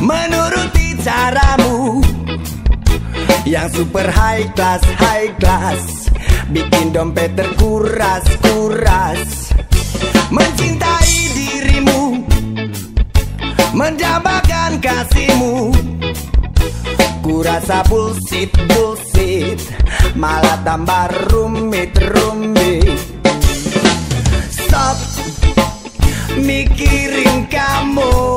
menuruti caramu yang super high class, bikin dompet terkuras-kuras. Mencintai dirimu, mendambakan kasihmu, ku rasa bullshit, malah tambah rumit. Stop mikirin kamu,